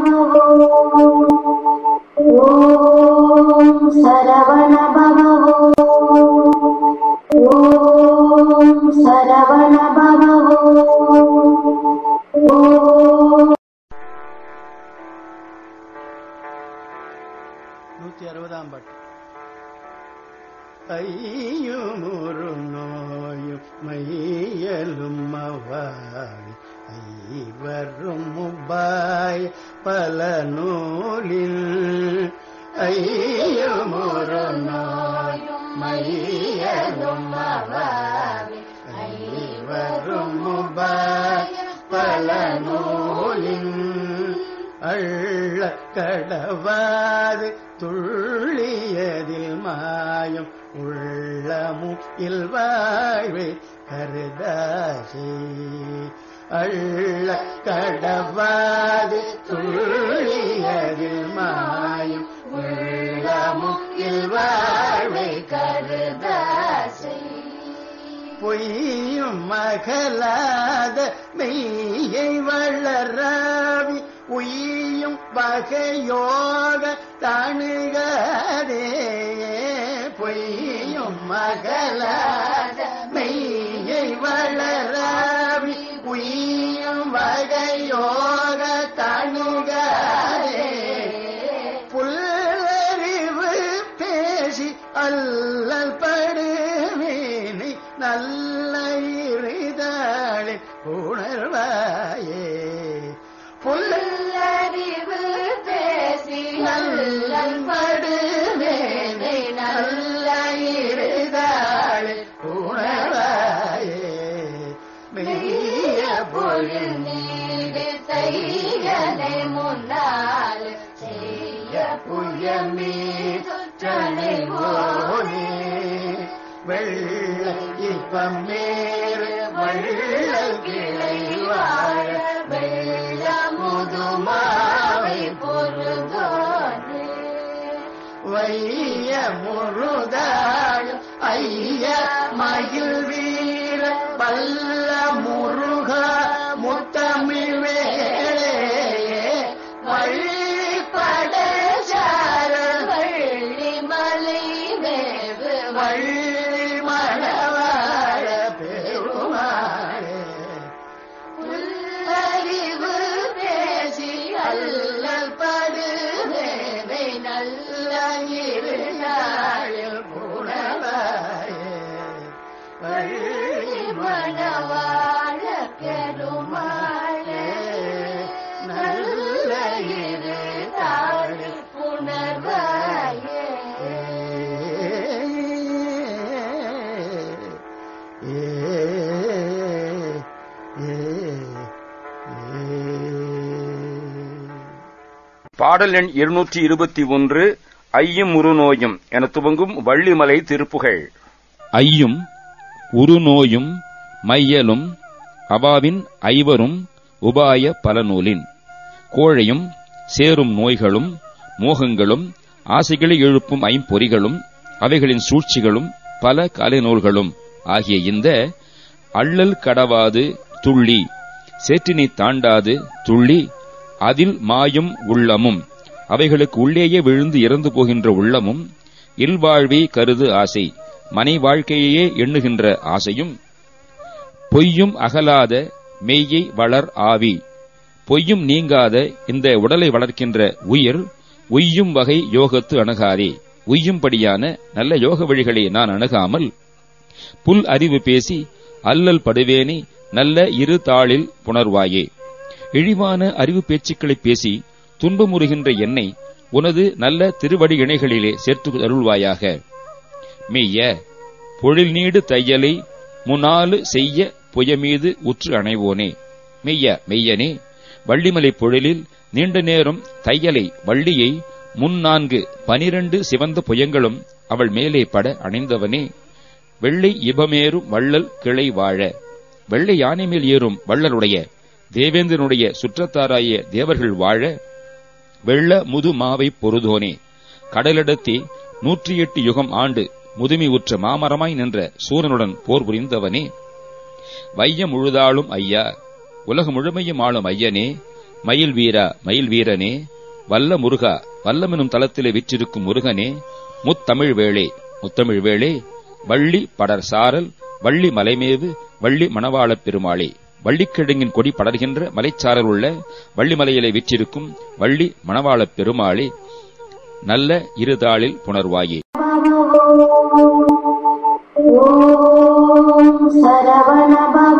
பவோ ஓம் சரவண பவோ ஓம் சரவண பவோ ஓம். 160ஆம் பாட்டு. ஐயுமுறு நோயும் மையலும் அவாய் ஐவரும் முபாய் பல நூலில் ஐயுமுறு நோயும் மையலும் அவாய் ஐவரும் முபாய் பல நூலில் அள்ள கடவாது துள்ளியதில் மாயம் உள்ளமும் இல்வாழ்வை கருதாசி அள்ள கடவாது துள்ளியதில் மாயம் உள்ளமும் இல்வாழ்வை கருதாசி பொய்யும் மகளாத மெய்யை வளராவி உய்யும் வகையோக தணுகதே பொய்யும் மகளாத மெய்யை வளராவி உய்யும் வகையோக தணுகதே புல்லறிவு பேசி அல்லல் படுவேனை நல்ல இருதாளில் உணர்வாயே புல்லறிவு பேசி நல்லல் படுவேனை நல்ல இருதாளில் உணர்வாயே மெய்ய பொருள் நீடு தையனை முன்னால் செய்ய புயமே தனைவோனே வெள்ள இப்பமேறு வள்ளல் கிளை வாழ வெள்ள முதுமாவை பொருதோனே வைய முருதாள் ஐய மயில் வீர பல்ல முருக முத்தமிழ் வேளே வழிபட சார வள்ளி மலை மேவு வள்ளி மணவாழ பெருமாளே புல்லறிவு பேசி அல்லல் படுவேனை நல்ல இருநாளில் உணவாயே வள்ளி மணவாழ பெருமாளே நல்ல இருநாளில் உணர்வாயே. பாடல் எண் 221. ஐயும் உருநோயும் என துவங்கும் வள்ளிமலை திருப்புகழ். ஐயும் உருநோயும் மையலும் அவாவின் ஐவரும் உபாய பலநூலின் கோழையும் சேரும் நோய்களும் மோகங்களும் ஆசைகளை எழுப்பும் ஐம்பொறிகளும் அவைகளின் சூழ்ச்சிகளும் பல கலைநூல்களும் ஆகிய இந்த அள்ளல் கடவாது துள்ளி சேற்றினை தாண்டாது துள்ளி அதில் மாயும் உள்ளமும் அவைகளுக்கு உள்ளேயே விழுந்து இறந்து போகின்ற உள்ளமும் இல்வாழ்வை கருது ஆசை மனை வாழ்க்கையே எண்ணுகின்ற ஆசையும் பொய்யும் அகலாத மெய்யை வளர் ஆவி பொய்யும் நீங்காத இந்த உடலை வளர்க்கின்ற உயிர் உய்யும் வகை யோகத்து அணுகாதே உய்யும்படியான நல்ல யோக வழிகளை நான் அணுகாமல் புல் அறிவு பேசி அல்லல் படுவேனே நல்ல இரு தாளில் புணர்வாயே. இழிவான அறிவு பேச்சுக்களை பேசி துன்பமுறுகின்ற என்னை உனது நல்ல திருவடி இணைகளிலே சேர்த்து அருள்வாயாக. மெய்ய பொழில் நீடு தையலை முன்னாலு செய்ய புயமீது உற்று அணைவோனே. மெய்யனே வள்ளிமலை பொழிலில் நீண்ட நேரம் தையலை வள்ளியை 12 சிவந்த புயங்களும் அவள் மேலே பட அணைந்தவனே. வெள்ளை இபமேறும் வள்ளல் கிளை வாழ வெள்ளை யானை மேல் ஏறும் வள்ளலுடைய தேவேந்திரனுடைய சுற்றத்தாராய தேவர்கள் வாழ வெள்ள முது மாவை பொருதோனே. கடலிடத்தே 108 யுகம் ஆண்டு முதுமை உற்ற மாமரமாய் நின்ற சூரனுடன் போர் புரிந்தவனே. வையம் முழுதாளும் ஐயா உலகம் முழுமையும் ஆளும் ஐயனே. மயில் வீரா மயில் வீரனே, வல்ல முருகா வல்லமெனும் தலத்திலே விற்றிருக்கும் முருகனே, முத்தமிழ் வேளே முத்தமிழ் வேளே, வள்ளி படர் சாரல் வள்ளி மலைமேவு வள்ளி மணவாளப் பெருமாளே, வள்ளிக்கிழங்கின் கொடி படர்கின்ற மலைச்சாரல் உள்ள வள்ளிமலையிலே விற்றிருக்கும் வள்ளி மணவாளப் பெருமாளே, நல்ல இருதாளில் புணர்வாயே. ஓம் சரவண பவ